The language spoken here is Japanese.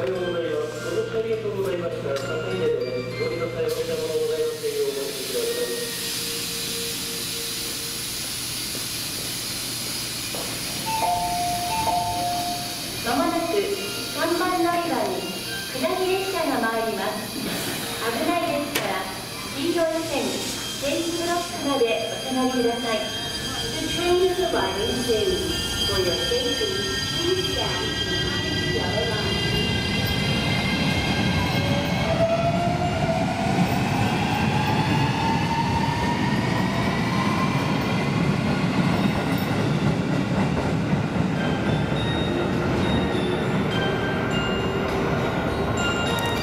ようございます。お乗りありがとうございました。高いで乗りの際お邪魔のございませんようお待ちください。 まもなく3番乗り場に下り列車が参ります。危ないですから黄色い線、チェンジブロックまでお下がりください。The train is arriving soon. For your safety, please stand.